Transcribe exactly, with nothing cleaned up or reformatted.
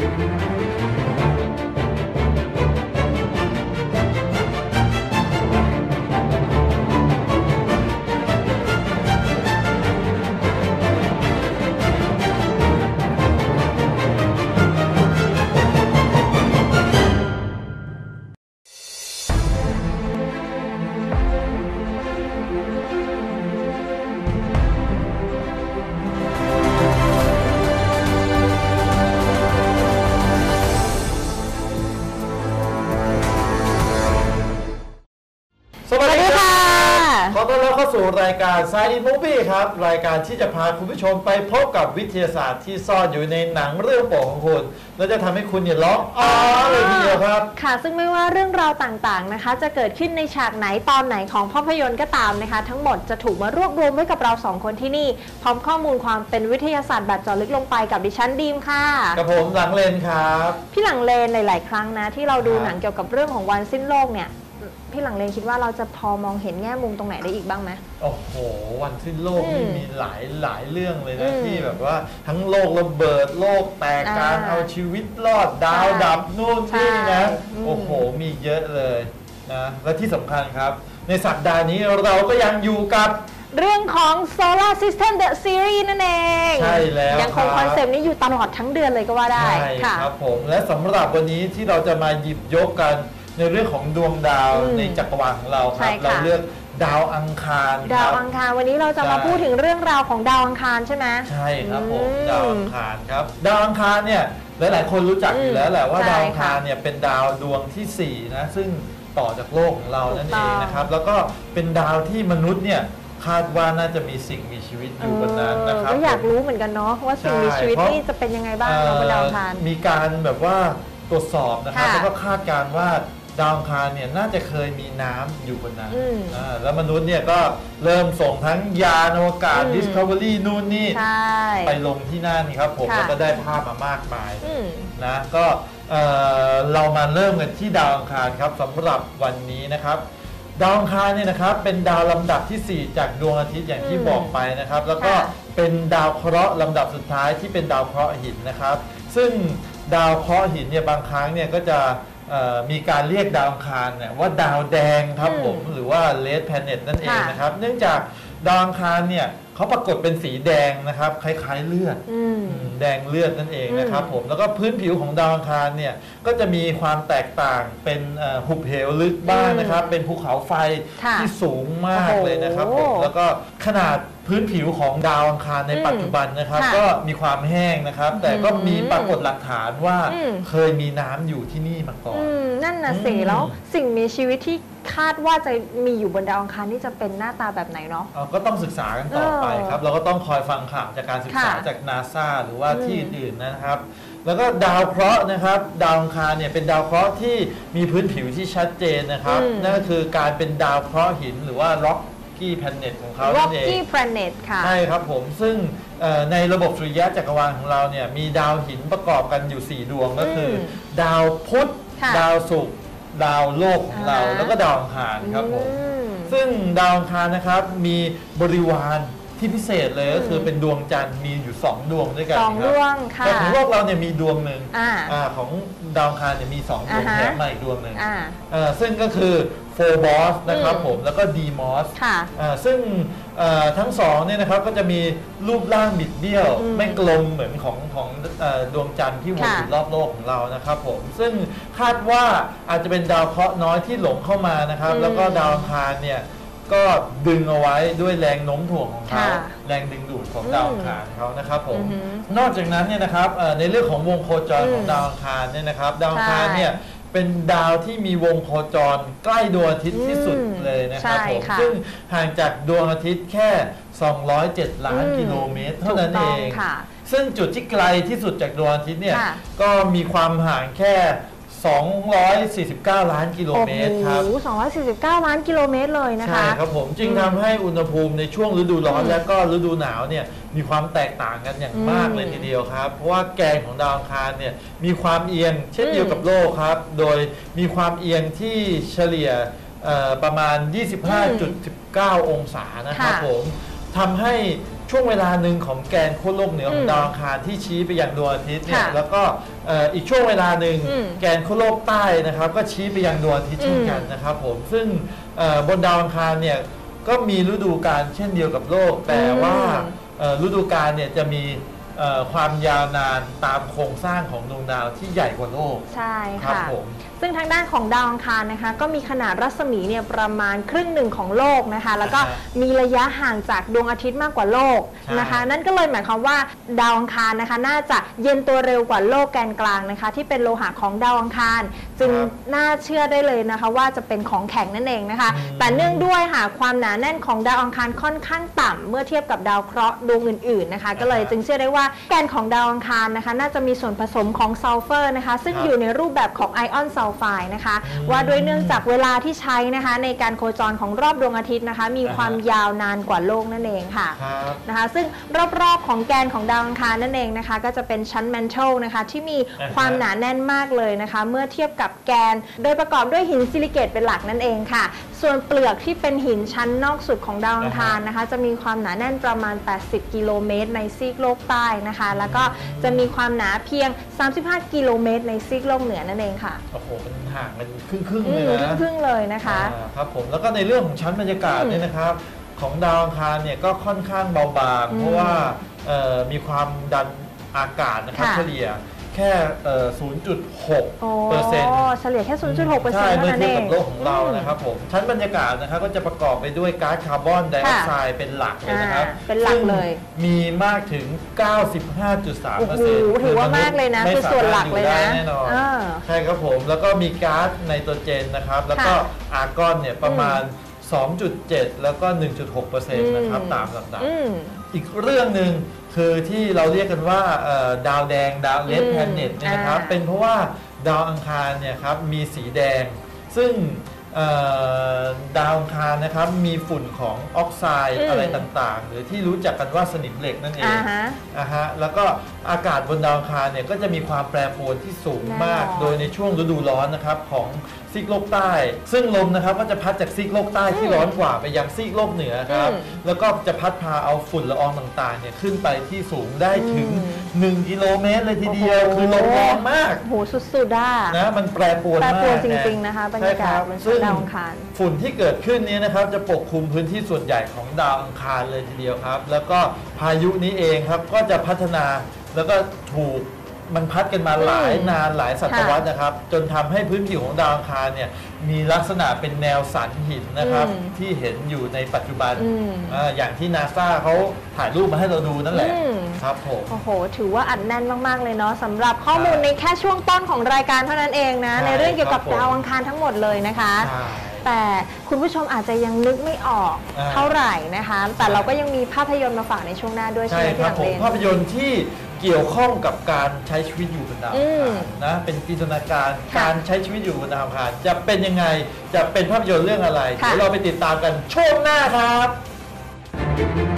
สู่รายการ Science Movie ครับรายการที่จะพาคุณผู้ชมไปพบกับวิทยาศาสตร์ที่ซ่อนอยู่ในหนังเรื่องโปรดของคุณและจะทำให้คุณเนี่ยร้องอ๋อเลยทีเดียวครับค่ะซึ่งไม่ว่าเรื่องราวต่างๆนะคะจะเกิดขึ้นในฉากไหนตอนไหนของภาพยนตร์ก็ตามนะคะทั้งหมดจะถูกมารวบรวมไว้กับเราสองคนที่นี่พร้อมข้อมูลความเป็นวิทยาศาสตร์แบบเจาะลึกลงไปกับดิฉันดีมค่ะกับผมหลังเลนครับพี่หลังเลนหลายๆครั้งนะที่เราดูหนังเกี่ยวกับเรื่องของวันสิ้นโลกเนี่ยพี่หลังเลนคิดว่าเราจะพอมองเห็นแง่มุมตรงไหนได้อีกบ้างไหมโอ้โหวันสิ้นโลกนี่มีหลายหลายเรื่องเลยนะที่แบบว่าทั้งโลกระเบิดโลกแตกการเอาชีวิตรอดดาวดับนู่นนี่นะโอ้โหมีเยอะเลยนะและที่สำคัญครับในสัปดาห์นี้เราก็ยังอยู่กับเรื่องของ Solar System The Series นั่นเองใช่แล้วยังคงคอนเซปต์นี้อยู่ตลอดทั้งเดือนเลยก็ว่าได้ใช่ครับผมและสำหรับวันนี้ที่เราจะมาหยิบยกกันในเรื่องของดวงดาวในจักรวาลของเราครับเราเลือกดาวอังคารดาวอังคารวันนี้เราจะมาพูดถึงเรื่องราวของดาวอังคารใช่ไหมใช่ครับผมดาวอังคารครับดาวอังคารเนี่ยหลายๆคนรู้จักอยู่แล้วแหละว่าดาวอังคารเนี่ยเป็นดาวดวงที่สี่นะซึ่งต่อจากโลกของเรานั่นเองนะครับแล้วก็เป็นดาวที่มนุษย์เนี่ยคาดว่าน่าจะมีสิ่งมีชีวิตอยู่บนนั้นนะครับก็อยากรู้เหมือนกันเนาะว่าสิ่งมีชีวิตนี่จะเป็นยังไงบ้างบนดาวอังคารมีการแบบว่าตรวจสอบนะครับแล้วก็คาดการณ์ว่าดาวอังคารเนี่ยน่าจะเคยมีน้ำอยู่บนนั้นแล้วมนุษย์เนี่ยก็เริ่มส่งทั้งยานอวกาศ Discovery นู่นนี่ไปลงที่นั่นครับผมแล้วก็ได้ภาพมามากมายนะก็เรามาเริ่มกันที่ดาวอังคารครับสำหรับวันนี้นะครับดาวอังคารเนี่ยนะครับเป็นดาวลำดับที่สี่จากดวงอาทิตย์อย่างที่บอกไปนะครับแล้วก็เป็นดาวเคราะห์ลำดับสุดท้ายที่เป็นดาวเคราะห์หินนะครับซึ่งดาวเคราะห์หินเนี่ยบางครั้งเนี่ยก็จะมีการเรียกดาวอังคารเนี่ยว่าดาวแดงครับผมหรือว่า Red Planet นั่นเองนะครับเนื่องจากดาวอังคารเนี่ยเขาปรากฏเป็นสีแดงนะครับคล้ายๆเลือดแดงเลือดนั่นเองนะครับผมแล้วก็พื้นผิวของดาวอังคารเนี่ยก็จะมีความแตกต่างเป็นหุบเหวลึกบ้างนะครับเป็นภูเขาไฟที่สูงมากเลยนะครับผมแล้วก็ขนาดพื้นผิวของดาวอังคารในปัจจุบันนะครับก็มีความแห้งนะครับแต่ก็มีปรากฏหลักฐานว่าเคยมีน้ำอยู่ที่นี่มาก่อนนั่นนะสิแล้วสิ่งมีชีวิตที่คาดว่าจะมีอยู่บนดาวอังคารนี่จะเป็นหน้าตาแบบไหนเนาะก็ต้องศึกษากันต่อไปครับเราก็ต้องคอยฟังข่าวจากการศึกษาจาก นาซา หรือว่าที่อื่นๆนะครับแล้วก็ดาวเคราะห์นะครับดาวอังคารเนี่ยเป็นดาวเคราะห์ที่มีพื้นผิวที่ชัดเจนนะครับนั่นก็คือการเป็นดาวเคราะห์หินหรือว่า Rocky Planet ของเขานั่นเอง Rocky Planet ค่ะใช่ครับผมซึ่งในระบบสุริยะจักรวาลของเราเนี่ยมีดาวหินประกอบกันอยู่สี่ดวงก็คือดาวพุธดาวศุกร์ดาวโลกของเราแล้วก็ดาวอังคารครับผมซึ่งดาวอังคารนะครับมีบริวารที่พิเศษเลยก็คือเป็นดวงจันทร์มีอยู่สองดวงด้วยกันสองดวงค่ะแต่ของโลกเราเนี่ยมีดวงหนึ่งของดาวอังคารเนี่ยมีสองดวงแถมมาอีกดวงหนึ่งซึ่งก็คือโฟบอสนะครับผมแล้วก็ดีมอสซึ่งทั้งสองเนี่ยนะครับก็จะมีรูปร่างบิดเบี้ยวไม่กลมเหมือนของของดวงจันทร์ที่วนอยู่รอบโลกของเรานะครับผมซึ่งคาดว่าอาจจะเป็นดาวเคราะห์น้อยที่หลงเข้ามานะครับแล้วก็ดาวอังคารเนี่ยก็ดึงเอาไว้ด้วยแรงโน้มถ่วงของเขาแรงดึงดูดของดาวอังคารเขานะครับผมนอกจากนั้นเนี่ยนะครับในเรื่องของวงโคจรของดาวอังคารเนี่ยนะครับดาวอังคารเนี่ยเป็นดาวที่มีวงโคจรใกล้ดวงอาทิตย์ที่สุดเลยนะครับผมซึ่งห่างจากดวงอาทิตย์แค่สองร้อยเจ็ดล้านกิโลเมตรเท่านั้นเองซึ่งจุดที่ไกลที่สุดจากดวงอาทิตย์เนี่ยก็มีความห่างแค่สองร้อยสี่สิบเก้าล้านกิโลเมตรครับโอ้โหสองร้อยสี่สิบเก้าล้านกิโลเมตรเลยนะคะใช่ครับผมจึงทำให้อุณหภูมิในช่วงฤดูร้อนและก็ฤดูหนาวเนี่ยมีความแตกต่างกันอย่างมากเลยทีเดียวครับเพราะว่าแกนของดาวอังคารเนี่ยมีความเอียงเช่นเดียวกับโลกครับโดยมีความเอียงที่เฉลี่ยประมาณ ยี่สิบห้าจุดหนึ่งเก้า องศานะครับผมทำให้ชช่วงเวลาหนึ่งของแกนขั้วโลกเหนือของดาวอังคารที่ชี้ไปยังดวงอาทิตย์เนี่ยแล้วก็อีกช่วงเวลาหนึ่งแกนขั้วโลกใต้นะครับก็ชี้ไปยังดวงอาทิตย์เช่นกันนะครับผมซึ่งบนดาวอังคารเนี่ยก็มีฤดูกาลเช่นเดียวกับโลกแต่ว่าฤดูกาลเนี่ยจะมีความยาวนานตามโครงสร้างของดวงดาวที่ใหญ่กว่าโลกใช่ค่ะซึ่งทางด้านของดาวอังคารนะคะก็มีขนาดรัศมีเนี่ยประมาณครึ่งหนึ่งของโลกนะคะแล้วก็มีระยะห่างจากดวงอาทิตย์มากกว่าโลกนะคะนั่นก็เลยหมายความว่าดาวอังคารนะคะน่าจะเย็นตัวเร็วกว่าโลกแกนกลางนะคะที่เป็นโลหะของดาวอังคารจึงน่าเชื่อได้เลยนะคะว่าจะเป็นของแข็งนั่นเองนะคะแต่เนื่องด้วยค่ะความหนาแน่นของดาวอังคารค่อนข้างต่ำเมื่อเทียบกับดาวเคราะห์ดวงอื่นๆนะคะก็เลยจึงเชื่อได้ว่าแกนของดาวอังคารนะคะน่าจะมีส่วนผสมของซัลเฟอร์นะคะซึ่งอยู่ในรูปแบบของไอออนซัลไฟด์นะคะว่าด้วยเนื่องจากเวลาที่ใช้นะคะในการโคจรของรอบดวงอาทิตย์นะคะมีความยาวนานกว่าโลกนั่นเองค่ะนะคะซึ่งรอบๆของแกนของดาวอังคารนั่นเองนะคะก็จะเป็นชั้นแมนเทลนะคะที่มีความหนาแน่นมากเลยนะคะเมื่อเทียบกับแกนโดยประกอบด้วยหินซิลิเกตเป็นหลักนั่นเองค่ะส่วนเปลือกที่เป็นหินชั้นนอกสุดของดาวอังคารนะคะจะมีความหนาแน่นประมาณแปดสิบกิโลเมตรในซีกโลกใต้นะคะแล้วก็จะมีความหนาเพียงสามสิบห้ากิโลเมตรในซีกโลกเหนือนั่นเองค่ะโอ้โหมันห่างกันครึ่งๆเลยนะครึ่งๆเลยนะคะครับผมแล้วก็ในเรื่องของชั้นบรรยากาศเนี่ยนะครับของดาวอังคารเนี่ยก็ค่อนข้างเบาบางเพราะว่ามีความดันอากาศนะครับเฉลี่ยแค่ ศูนย์จุดหกเปอร์เซ็นต์เฉลี่ยแค่ ศูนย์จุดหกเปอร์เซ็นต์ใช่เมื่อเทียบกับโลกของเรานะครับผมชั้นบรรยากาศนะครับก็จะประกอบไปด้วยก๊าซคาร์บอนไดออกไซด์เป็นหลักเลยนะครับเป็นหลักเลยมีมากถึง เก้าสิบห้าจุดสามเปอร์เซ็นต์ถือว่ามากเลยนะคือส่วนหลักเลยนะแน่นอนใช่ครับผมแล้วก็มีก๊าซไนโตรเจนนะครับแล้วก็อาร์กอนเนี่ยประมาณ สองจุดเจ็ด แล้วก็ หนึ่งจุดหกเปอร์เซ็นต์ นะครับตามลำดับอีกเรื่องหนึ่งคือที่เราเรียกกันว่าดาวแดงดาวเลดแพลเน็ตเนี่ยนะครับเป็นเพราะว่าดาวอังคารเนี่ยครับมีสีแดงซึ่งดาวอังคารนะครับมีฝุ่นของออกไซด์อะไรต่างๆหรือที่รู้จักกันว่าสนิมเหล็กนั่นเองนะฮะแล้วก็อากาศบนดาวอังคารเนี่ยก็จะมีความแปรปรวนที่สูงมากโดยในช่วงฤดูร้อนนะครับของซีกโลกใต้ซึ่งลมนะครับก็จะพัดจากซีกโลกใต้ที่ร้อนกว่าไปยังซีกโลกเหนือครับแล้วก็จะพัดพาเอาฝุ่นละอองต่างๆเนี่ยขึ้นไปที่สูงได้ถึงหนึ่งกิโลเมตรเลยทีเดียวคือลมแรงมากโหสุดๆอ่ะนะมันแปรปรวนมากแปรปรวนจริงๆนะคะบรรยากาศบนดาวอังคารฝุ่นที่เกิดขึ้นนี้นะครับจะปกคลุมพื้นที่ส่วนใหญ่ของดาวอังคารเลยทีเดียวครับแล้วก็พายุนี้เองครับก็จะพัฒนาแล้วก็ถูกมันพัดกันมาหลายนานหลายศตวรรษนะครับจนทำให้พื้นผิวของดาวอังคารเนี่ยมีลักษณะเป็นแนวสันหินนะครับที่เห็นอยู่ในปัจจุบัน อ, อย่างที่นาซาเขาถ่ายรูปมาให้เราดูนั่นแหละครับผมโอ้โหถือว่าอัดแน่นมากๆเลยเนาะสำหรับข้อมูลในแค่ช่วงต้นของรายการเท่านั้นเองนะในเรื่องเกี่ยวกับดาวอังคารทั้งหมดเลยนะคะแต่คุณผู้ชมอาจจะยังนึกไม่ออกเท่าไหร่นะคะแต่เราก็ยังมีภาพยนตร์มาฝากในช่วงหน้าด้วยใช่ไหมพี่หลังเลนภาพยนตร์ที่เกี่ยวข้องกับการใช้ชีวิตอยู่บนดาวอังคารนะเป็นจินตนาการการใช้ชีวิตอยู่บนดาวอังคารจะเป็นยังไงจะเป็นภาพยนตร์เรื่องอะไรเดี๋ยวเราไปติดตามกันช่วงหน้าครับ